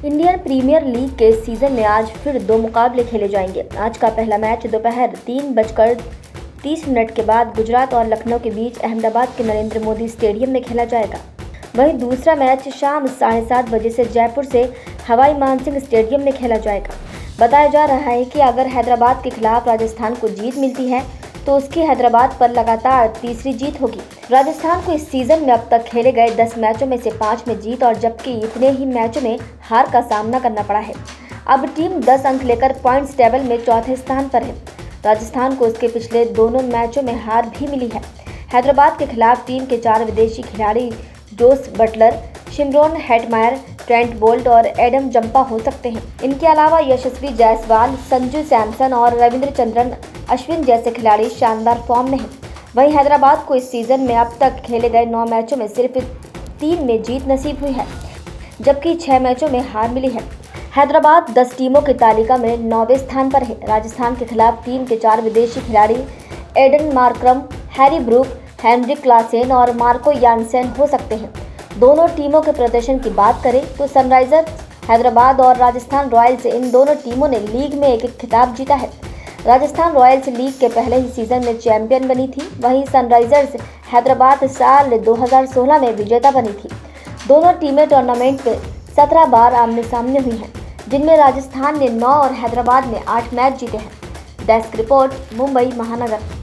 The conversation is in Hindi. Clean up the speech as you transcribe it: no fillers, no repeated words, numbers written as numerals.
इंडियन प्रीमियर लीग के सीजन में आज फिर 2 मुकाबले खेले जाएंगे। आज का पहला मैच दोपहर 3:30 के बाद गुजरात और लखनऊ के बीच अहमदाबाद के नरेंद्र मोदी स्टेडियम में खेला जाएगा। वहीं दूसरा मैच शाम 7:30 बजे से जयपुर से हवाई मानसिंह स्टेडियम में खेला जाएगा। बताया जा रहा है कि अगर हैदराबाद के खिलाफ राजस्थान को जीत मिलती है तो उसकी हैदराबाद पर लगातार तीसरी जीत होगी। राजस्थान को इस सीजन में अब तक खेले गए 10 मैचों में से 5 में जीत और जबकि इतने ही मैचों में हार का सामना करना पड़ा है। अब टीम 10 अंक लेकर पॉइंट्स टेबल में चौथे स्थान पर है। राजस्थान को उसके पिछले दोनों मैचों में हार भी मिली है। हैदराबाद के खिलाफ टीम के 4 विदेशी खिलाड़ी Jos Buttler, Shimron Hetmyer, Trent Boult और एडम जंपा हो सकते हैं। इनके अलावा यशस्वी जायसवाल, संजू सैमसन और रविंद्रचंद्रन अश्विन जैसे खिलाड़ी शानदार फॉर्म में हैं। वहीं हैदराबाद को इस सीजन में अब तक खेले गए 9 मैचों में सिर्फ 3 में जीत नसीब हुई है, जबकि 6 मैचों में हार मिली है। हैदराबाद 10 टीमों की तालिका में 9वें स्थान पर है। राजस्थान के खिलाफ टीम के 4 विदेशी खिलाड़ी Aiden Markram, Harry Brook, Heinrich Klaasen और मार्को यानसेन हो सकते हैं। दोनों टीमों के प्रदर्शन की बात करें तो सनराइजर्स हैदराबाद और राजस्थान रॉयल्स, इन दोनों टीमों ने लीग में एक खिताब जीता है। राजस्थान रॉयल्स लीग के पहले ही सीजन में चैंपियन बनी थी, वहीं सनराइजर्स हैदराबाद साल 2016 में विजेता बनी थी। दोनों टीमें टूर्नामेंट में 17 बार आमने सामने हुई हैं, जिनमें राजस्थान ने 9 और हैदराबाद ने 8 मैच जीते हैं। डेस्क रिपोर्ट, मुंबई महानगर।